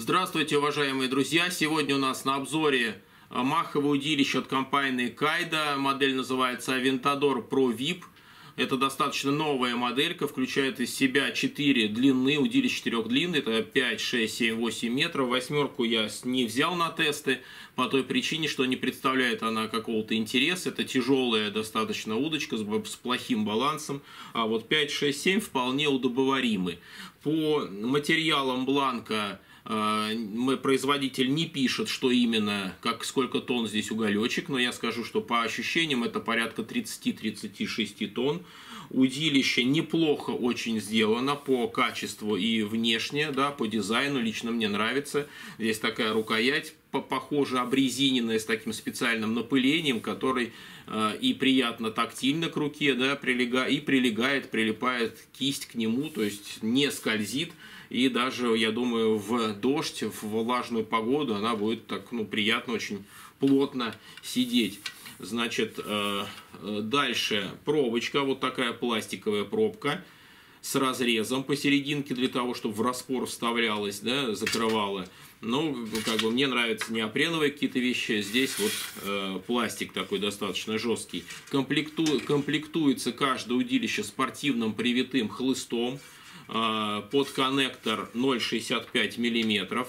Здравствуйте, уважаемые друзья! Сегодня у нас на обзоре маховое удилище от компании Kaido. Модель называется Aventador Pro VIP. Это достаточно новая моделька, включает из себя 4 длины, удилище 4 длин. Это 5, 6, 7, 8 метров. Восьмерку я не взял на тесты по той причине, что не представляет она какого-то интереса. Это тяжелая достаточно удочка с плохим балансом. А вот 5, 6, 7 вполне удобоваримы. По материалам бланка производитель не пишет, что именно, сколько тонн здесь уголечек, но я скажу, что по ощущениям это порядка 30-36 тонн. Удилище неплохо очень сделано по качеству и внешне, да, по дизайну, лично мне нравится. Здесь такая рукоять, похоже, обрезиненная с таким специальным напылением, который и приятно тактильно к руке, да, прилипает кисть к нему, то есть не скользит. И даже, я думаю, в дождь, в влажную погоду она будет так, приятно, очень плотно сидеть. Значит, дальше пробочка, вот такая пластиковая пробка с разрезом посерединке для того, чтобы в распор вставлялась, да, закрывала. Ну, мне нравятся неопреновые какие-то вещи. Здесь вот пластик такой достаточно жесткий. Комплектуется каждое удилище спортивным привитым хлыстом под коннектор 0,65 мм.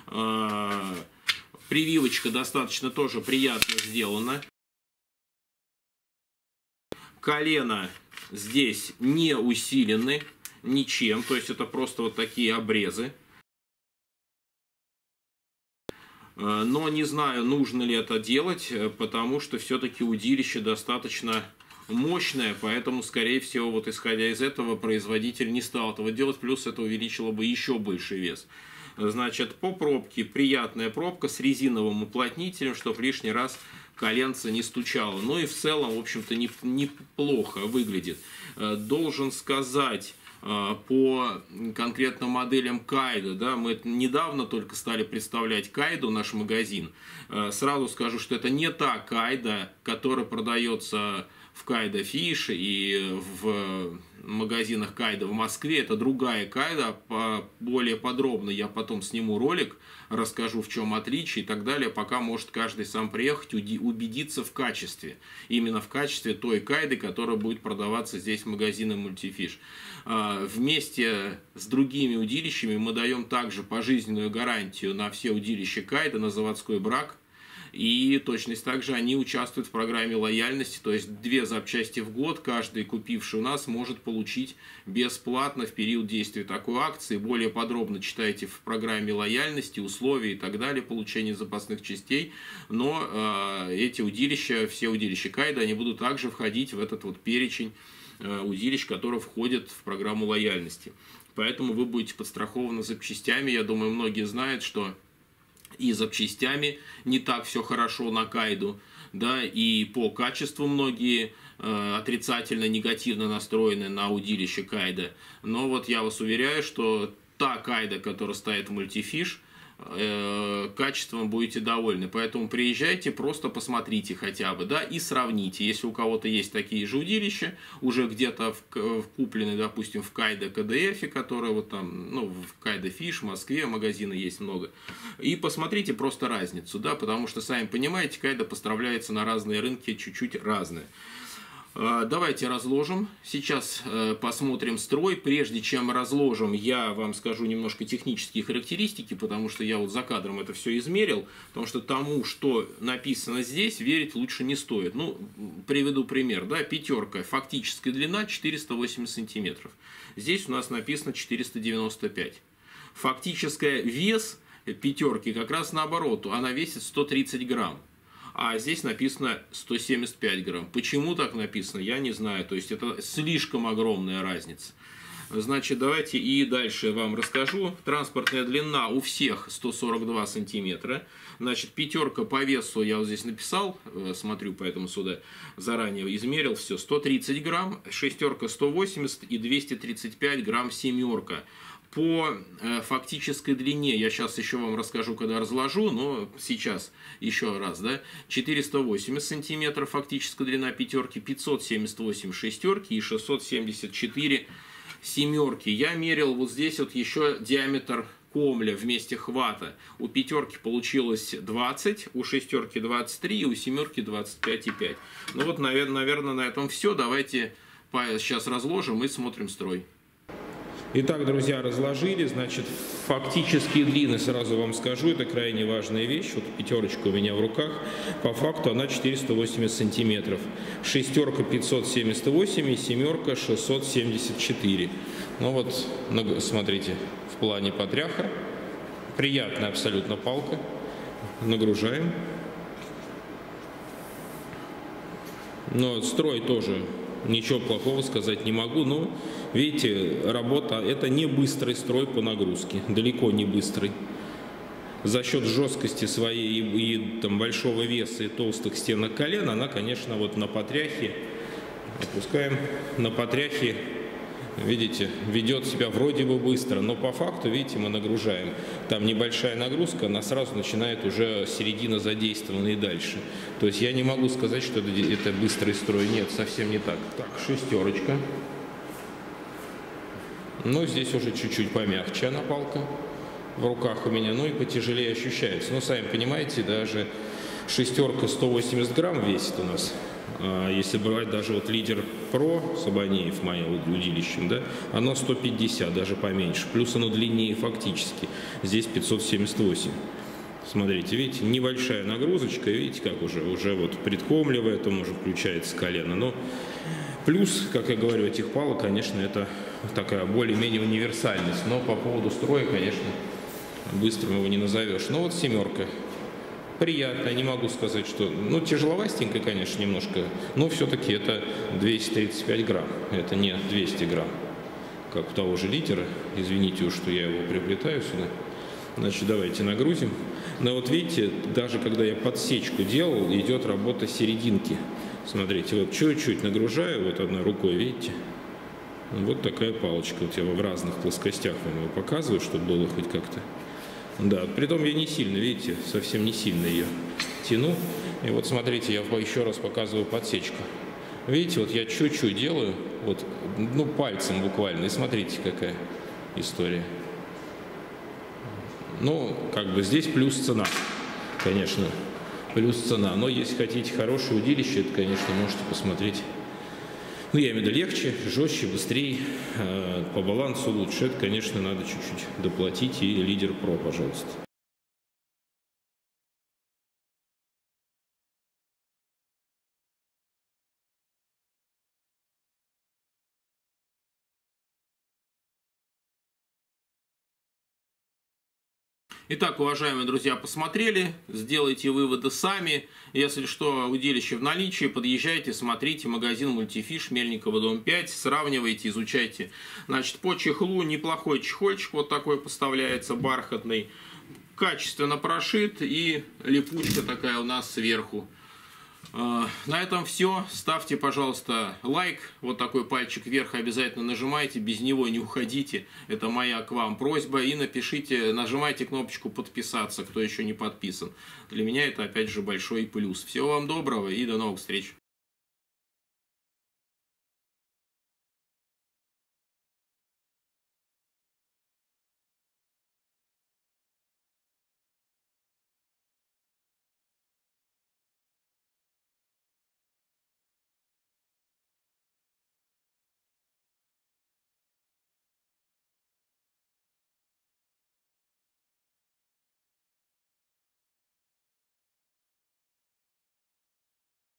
Прививочка достаточно тоже приятно сделана. Колено здесь не усилены ничем, то есть это просто вот такие обрезы. Но не знаю, нужно ли это делать, потому что все-таки удилище достаточно мощное, поэтому, скорее всего, вот исходя из этого, производитель не стал этого делать, плюс это увеличило бы еще больший вес. Значит, по пробке приятная пробка с резиновым уплотнителем, чтобы лишний раз коленце не стучало. Ну и в целом, в общем-то, неплохо выглядит. Должен сказать, по конкретным моделям Kaido, да, мы недавно только стали представлять Kaido, наш магазин. Сразу скажу, что это не та Kaido, которая продается в Kaido Fish и в магазинах Kaido в Москве. Это другая Kaido. Более подробно я потом сниму ролик, расскажу, в чем отличие и так далее. Пока может каждый сам приехать, убедиться в качестве. Именно в качестве той Kaido, которая будет продаваться здесь в магазине Multifish. Вместе с другими удилищами мы даем также пожизненную гарантию на все удилища Kaido, на заводской брак. И точность также они участвуют в программе лояльности, то есть 2 запчасти в год каждый, купивший у нас, может получить бесплатно в период действия такой акции. Более подробно читайте в программе лояльности, условия и так далее, получения запасных частей. Но эти удилища, все удилища Kaido, они будут также входить в этот вот перечень удилищ, которые входят в программу лояльности. Поэтому вы будете подстрахованы запчастями. Я думаю, многие знают, что и запчастями не так все хорошо на Kaido, да, и по качеству многие отрицательно, негативно настроены на удилище Kaido. Но вот я вас уверяю, что та Kaido, которая стоит в Multifish, качеством будете довольны. Поэтому приезжайте, просто посмотрите хотя бы, да, и сравните. Если у кого-то есть такие же удилища, уже где-то куплены, допустим, в Kaido KDF, которые вот там, в Kaido Fish, в Москве, магазины есть много. И посмотрите просто разницу, да, потому что, сами понимаете, Kaido поставляется на разные рынки чуть-чуть разные. Давайте разложим. Сейчас посмотрим строй. Прежде чем разложим, я вам скажу немножко технические характеристики, потому что я вот за кадром это все измерил, потому что тому, что написано здесь, верить лучше не стоит. Приведу пример. Да, пятерка, фактическая длина 480 сантиметров. Здесь у нас написано 495. Фактическая вес пятерки как раз наоборот, она весит 130 грамм. А здесь написано 175 грамм. Почему так написано, я не знаю. То есть это слишком огромная разница. Значит, давайте и дальше вам расскажу. Транспортная длина у всех 142 сантиметра. Значит, пятерка по весу я вот здесь написал, смотрю, поэтому сюда заранее измерил все. 130 грамм, шестерка 180 и 235 грамм семерка. По фактической длине, я сейчас еще вам расскажу, когда разложу, но сейчас еще раз, да, 480 сантиметров фактическая длина пятерки, 578 шестерки и 674 семерки. Я мерил вот здесь вот еще диаметр комля вместе хвата. У пятерки получилось 20, у шестерки 23, и у семерки 25,5. Ну вот, наверное, на этом все. Давайте сейчас разложим и смотрим строй. Итак, друзья, разложили, значит, фактические длины, сразу вам скажу, это крайне важная вещь. Вот пятерочка у меня в руках, по факту она 480 сантиметров. Шестерка 578 и семерка 674. Ну вот, смотрите, в плане потряха. Приятная абсолютно палка. Нагружаем. Но строй тоже... Ничего плохого сказать не могу, но, видите, работа, это не быстрый строй по нагрузке, далеко не быстрый. За счет жесткости своей и там, большого веса и толстых стенок колен, она, конечно, вот на потряхе, опускаем, на потряхе, видите, ведет себя вроде бы быстро, но по факту, видите, мы нагружаем. Там небольшая нагрузка, она сразу начинает уже середина задействована и дальше. То есть я не могу сказать, что это быстрый строй. Нет, совсем не так. Так, шестерочка. Ну, здесь уже чуть-чуть помягче она палка в руках у меня, ну и потяжелее ощущается. Ну, сами понимаете, даже шестерка 180 грамм весит у нас. Если брать даже вот лидер Pro Сабанеев, моим удилищем, да, оно 150, даже поменьше. Плюс оно длиннее фактически. Здесь 578. Смотрите, видите, небольшая нагрузочка, видите, как уже вот предкомливая, там уже включается колено. Но плюс, как я говорю, этих палок, конечно, это такая более-менее универсальность. Но по поводу строя, конечно, быстрым его не назовешь. Но вот семерка. Приятно, не могу сказать, что... Ну, тяжеловастенько, конечно, немножко, но все-таки это 235 грамм, это не 200 грамм, как у того же лидера. Извините уж, что я его приплетаю сюда. Значит, давайте нагрузим. Но вот видите, даже когда я подсечку делал, идет работа серединки. Смотрите, вот чуть-чуть нагружаю, вот одной рукой, видите? Вот такая палочка. Вот я в разных плоскостях вам ее показываю, чтобы было хоть как-то... Да, притом я не сильно, видите, совсем не сильно ее тяну. И вот смотрите, я еще раз показываю подсечку. Видите, вот я чуть-чуть делаю, вот, ну, пальцем буквально. И смотрите, какая история. Ну, как бы здесь плюс цена, конечно, плюс цена. Но если хотите хорошее удилище, это, конечно, можете посмотреть. Ну, я имею в виду легче, жестче, быстрее, по балансу лучше. Это, конечно, надо чуть-чуть доплатить. И лидер Pro, пожалуйста. Итак, уважаемые друзья, посмотрели, сделайте выводы сами. Если что, удилище в наличии, подъезжайте, смотрите, магазин Мультифиш, Мельникова, дом 5, сравнивайте, изучайте. Значит, по чехлу неплохой чехольчик вот такой поставляется, бархатный, качественно прошит и липучка такая у нас сверху. На этом все. Ставьте, пожалуйста, лайк, вот такой пальчик вверх обязательно нажимайте, без него не уходите. Это моя к вам просьба. И напишите, нажимайте кнопочку подписаться, кто еще не подписан. Для меня это опять же большой плюс. Всего вам доброго и до новых встреч.